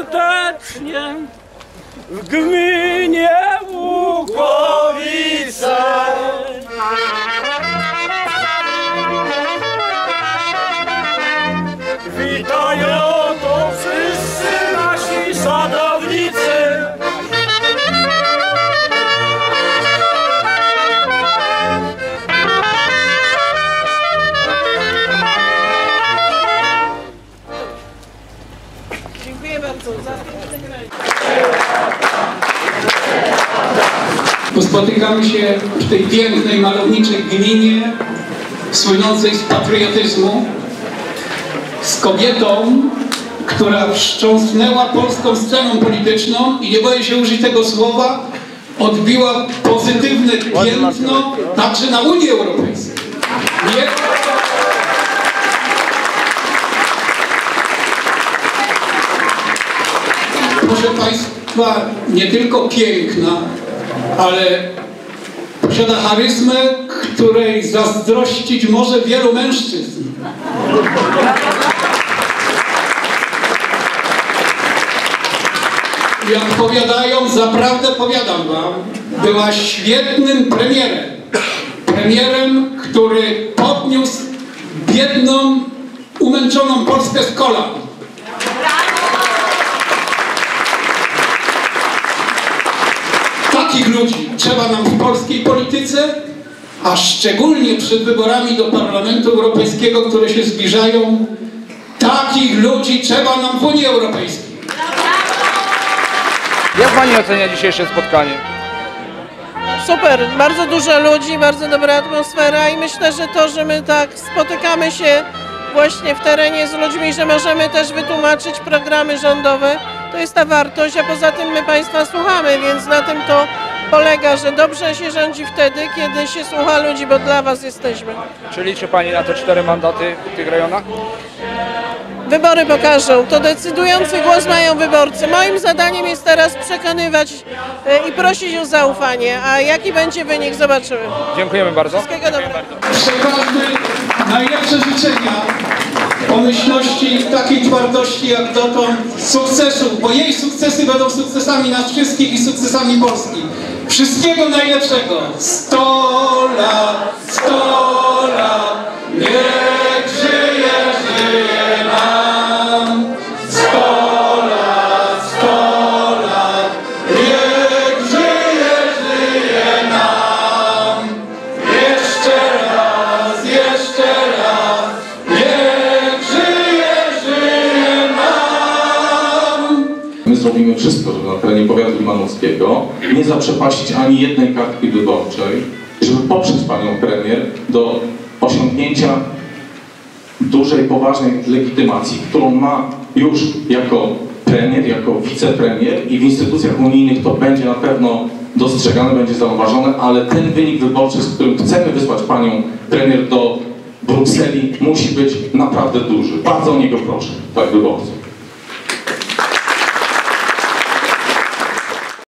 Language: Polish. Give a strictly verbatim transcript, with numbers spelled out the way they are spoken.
skutecznie w gminie Łukowice. Witają to wszyscy nasi sadownicy. Dziękuję bardzo za Spotykamy się w tej pięknej, malowniczej gminie, słynącej z patriotyzmu, z kobietą, która wstrząsnęła polską sceną polityczną i nie boję się użyć tego słowa, odbiła pozytywne piętno także na Unii Europejskiej. Nie? Proszę Państwa, nie tylko piękna, ale posiada charyzmę, której zazdrościć może wielu mężczyzn. Jak powiadają, zaprawdę powiadam wam, była świetnym premierem. Premierem, który podniósł biedną, umęczoną Polskę z kolan. Takich ludzi trzeba nam w polskiej polityce, a szczególnie przed wyborami do Parlamentu Europejskiego, które się zbliżają, takich ludzi trzeba nam w Unii Europejskiej. Jak Pani ocenia dzisiejsze spotkanie? super, bardzo dużo ludzi, bardzo dobra atmosfera i myślę, że to, że my tak spotykamy się właśnie w terenie z ludźmi, że możemy też wytłumaczyć programy rządowe, to jest ta wartość, a poza tym my Państwa słuchamy, więc na tym to polega, że dobrze się rządzi wtedy, kiedy się słucha ludzi, bo dla Was jesteśmy. Czy liczy Pani na te cztery mandaty w tych rejonach? Wybory pokażą, to decydujący głos mają wyborcy. Moim zadaniem jest teraz przekonywać i prosić o zaufanie, a jaki będzie wynik, zobaczymy. Dziękujemy bardzo. Wszystkiego dobrego. Przekażmy najlepsze życzenia, pomyślności, takiej twardości jak dotąd, sukcesu, bo jej sukcesy będą sukcesami nas wszystkich i sukcesami Polski. Wszystkiego najlepszego. sto lat, sto lat, niech żyje, żyje nam. sto lat, sto lat, niech żyje, żyje nam. Jeszcze raz, jeszcze raz, niech żyje, żyje nam. My zrobimy wszystko, żeby na terenie powiatu limanowskiego nie zaprzepaścić ani jednej kartki wyborczej, żeby poprzeć panią premier do osiągnięcia dużej, poważnej legitymacji, którą ma już jako premier, jako wicepremier i w instytucjach unijnych to będzie na pewno dostrzegane, będzie zauważone, ale ten wynik wyborczy, z którym chcemy wysłać panią premier do Brukseli, musi być naprawdę duży. Bardzo o niego proszę, tak wyborców.